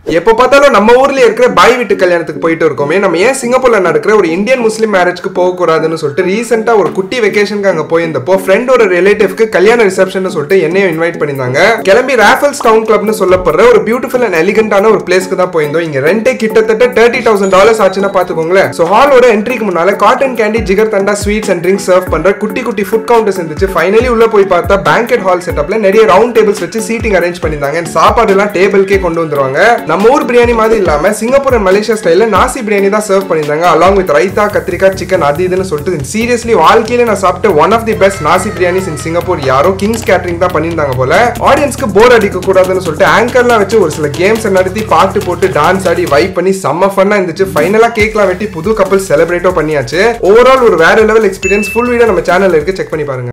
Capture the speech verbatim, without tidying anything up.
எப்ப பார்த்தாலும் நம்ம ஊர்ல இருக்கிற பாய் வீட்டு கல்யாணத்துக்கு போயிட்டு இருக்கோமே, நம்ம ஏன் சிங்கப்பூர்ல நடக்கிற ஒரு இந்தியன் முஸ்லீம் மேரேஜ்க்கு போக கூடாதுன்னு சொல்லிட்டு ரீசெண்டா ஒரு குட்டி வெக்கேஷனுக்கு அங்க போயிருந்தப்போ ஃப்ரெண்ட் ஒரு ரிலேட்டிவ்க்கு கல்யாண ரிசப்ஷன் சொல்லிட்டு என்னையும் இன்வைட் பண்ணிருந்தாங்க. கிளம்பி ராஃபல்ஸ் டவுன் கிளப்னு சொல்லப்படுற ஒரு பியூட்டிஃபுல் அண்ட் எலிகண்டான ஒரு பிளேஸ்க்கு தான் போயிருந்தோம். இங்க ரெண்டே கிட்டத்தட்ட தேர்ட்டி தௌசண்ட் டாலர்ஸ் ஆச்சுன்னா பாத்துக்கோங்களேன். சோ ஹாலோட என்ட்ரிக்கு முன்னால cotton candy, jigarthanda, sweets and drinks serve பண்ற குட்டி குட்டி ஃபுட் கவுண்டர்ஸ் இருந்துச்சு. ஃபைனலி உள்ள போய் பார்த்தா பேங்கெட் ஹால் செட்டப்ல நிறைய ரவுண்ட் டேபிள்ஸ் வச்சு சீட்டிங் அரேஞ்ச் பண்ணிருந்தாங்க. சாப்பாடு எல்லாம் டேபிள்கே கொண்டு வந்துருவாங்க. நம்ம ஊர் பிரியாணி மாதிரி இல்லாம சிங்கப்பூர் அண்ட் மலேசியா ஸ்டைல்ல நாசி பிரியாணி தான் சர்வ் பண்ணிருந்தாங்க. அலாங் வித் ரைத்தா, கத்திரிக்காய், சிக்கன், அது இதுன்னு சொல்லிட்டு சீரியஸ்லி வாழ்க்கையில நான் சாப்பிட்ட one of the best nasi biryanis in Singapore. யாரோ கிங்ஸ் கேட்டரிங் தான் பண்ணிருந்தாங்க போல. ஆடியன்ஸ்க்கு போர் அடிக்க கூடாதுன்னு சொல்லிட்டு ஆங்கர்லாம் வச்சு ஒரு சில கேம்ஸ் நடத்தி பாட்டு போட்டு டான்ஸ் ஆடி வைப் பண்ணி செம்ம ஃபன்னா இருந்துச்சு. ஃபைனலா கேக்லாம் வெட்டி புது கப்பல் செலிப்ரேட்டோ பண்ணியாச்சு. ஓவரால் ஒரு வேற லெவல் எக்ஸ்பீரியன்ஸ். ஃபுல் வீடியோ நம்ம சேனல்ல இருக்கு, செக் பண்ணி பாருங்க.